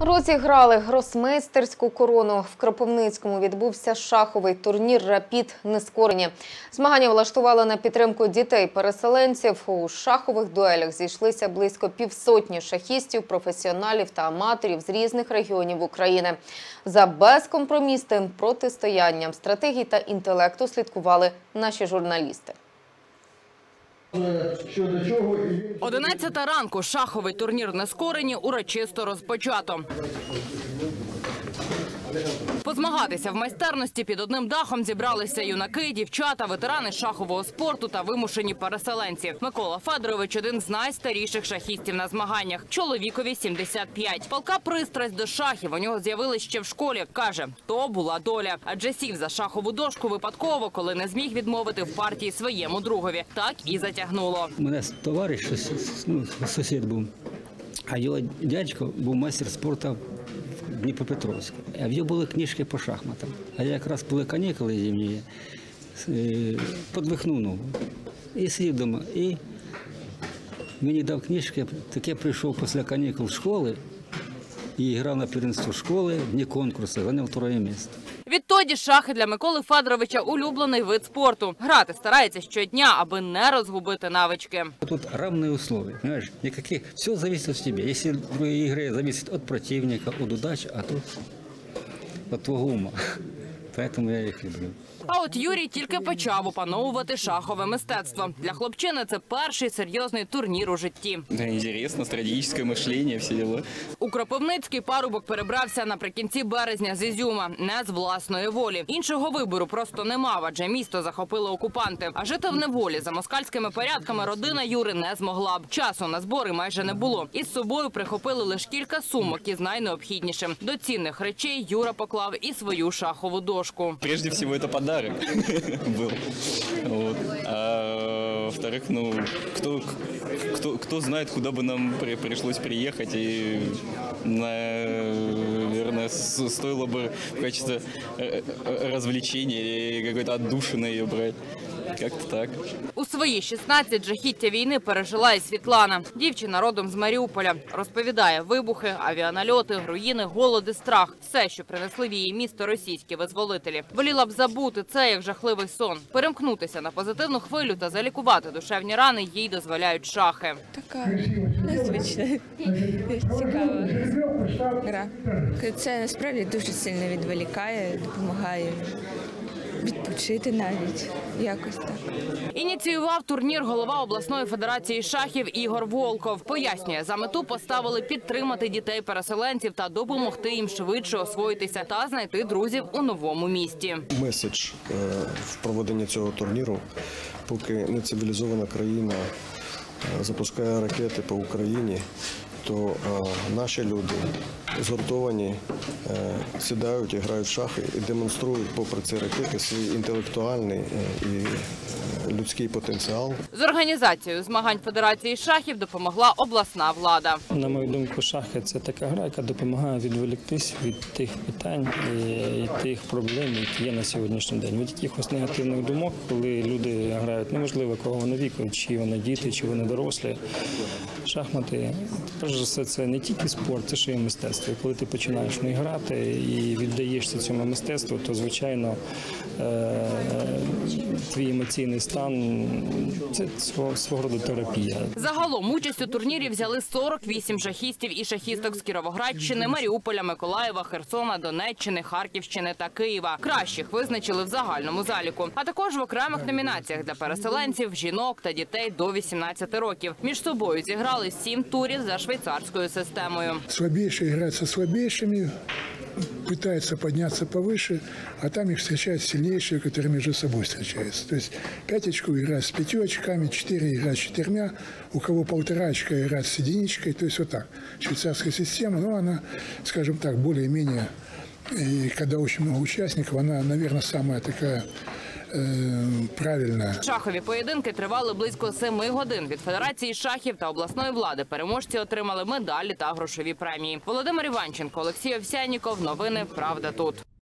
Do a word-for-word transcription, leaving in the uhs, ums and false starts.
Розіграли гросмейстерську корону. В Кропивницькому відбувся шаховий турнір «Рапід Нескорені». Змагання влаштували на підтримку дітей-переселенців. У шахових дуелях зійшлися близько півсотні шахістів, професіоналів та аматорів з різних регіонів України. За безкомпромісним протистоянням стратегії та інтелекту слідкували наші журналісти. одинадцята ранку шаховий турнір «Нескорені» урочисто розпочато. Позмагатися в майстерності під одним дахом зібралися юнаки, дівчата, ветерани шахового спорту та вимушені переселенці. Микола Федорович – один з найстаріших шахістів на змаганнях. Чоловікові сімдесят п'ять. Палка пристрасть до шахів у нього з'явилась ще в школі. Каже, то була доля. Адже сів за шахову дошку випадково, коли не зміг відмовити в партії своєму другові. Так і затягнуло. У мене товариш, ну, сусід був, а його дядько був майстер спорту в Дніпропетровську. А в нього були книжки по шахматам. А якраз були канікули зимні, підвихнув ногу. І сидів вдома. І мені дав книжки, так я прийшов після канікул з школи і грав на первенство школи, дні конкурсу, зайняв друге місце. Відтоді шахи для Миколи Федоровича – улюблений вид спорту. Грати старається щодня, аби не розгубити навички. Тут равные условия, понимаешь? Никаких, все зависит от тебя. Если в игре зависит от противника, от удачи, а тут от твого ума. Поэтому я їх люблю. А от Юрій тільки почав опановувати шахове мистецтво. Для хлопчини це перший серйозний турнір у житті. Інтересно, стратегічне мислення, всі діла. У Кропивницький парубок перебрався наприкінці березня з Ізюма, не з власної волі. Іншого вибору просто не мав, адже місто захопили окупанти. А жити в неволі за москальськими порядками родина Юри не змогла б. Часу на збори майже не було. Із собою прихопили лише кілька сумок із найнеобхіднішим. До цінних речей Юра поклав і свою шахову дошку. Прежде всего, это подарок был. Вот. А во-вторых, ну, кто, кто, кто знает, куда бы нам при, пришлось приехать. И, наверное, стоило бы в качестве развлечения или какой-то отдушины ее брать. Як-то так. У свої шістнадцять жахіття війни пережила і Світлана. Дівчина родом з Маріуполя. Розповідає, вибухи, авіанальоти, руїни, голод і страх. Все, що принесли в її місто російські визволителі. Воліла б забути це, як жахливий сон. Перемкнутися на позитивну хвилю та залікувати душевні рани їй дозволяють шахи. Така незвична, цікава гра. Це насправді дуже сильно відволікає, допомагає відпочити навіть, якось так. Ініціював турнір голова обласної федерації шахів Ігор Волков. Пояснює, за мету поставили підтримати дітей-переселенців та допомогти їм швидше освоїтися та знайти друзів у новому місті. Меседж в проведенні цього турніру, поки нецивілізована країна запускає ракети по Україні, то е, наші люди згуртовані, е, сідають і грають в шахи і демонструють, попри ці ракети, свій інтелектуальний е, і е, людський потенціал. З організацією змагань Федерації шахів допомогла обласна влада. На мою думку, шахи – це така гра, яка допомагає відволіктись від тих питань і тих проблем, які є на сьогоднішній день. Від якихось негативних думок, коли люди грають, неможливо, кого вони віку, чи вони діти, чи вони дорослі. Шахмати, перш за все, це не тільки спорт, це ще й мистецтво. І коли ти починаєш в них грати і віддаєшся цьому мистецтву, то, звичайно, твій емоційний стан – це свого, свого роду терапія. Загалом участь у турнірі взяли сорок вісім шахістів і шахісток з Кіровоградщини, Маріуполя, Миколаєва, Херсона, Донеччини, Харківщини та Києва. Кращих визначили в загальному заліку, а також в окремих номінаціях для переселенців, жінок та дітей до вісімнадцяти років. Між собою зіграли сім турів за швейцарською системою. Слабейшие играют со слабейшими, пытаются подняться повыше, а там их встречают сильнейшие, которые между собой встречаются. То есть пяточку играют с пятью очками, четыре играют с четырьмя, у кого полтора очка играют с единичкой. То есть вот так. Швейцарская система, но она, скажем так, более-менее, и когда очень много участников, она, наверное, самая такая правильно. Шахові поєдинки тривали близько семи годин. Від Федерації шахів та обласної влади переможці отримали медалі та грошові премії. Володимир Іванченко, Олексій Овсянніков. Новини «Правда тут».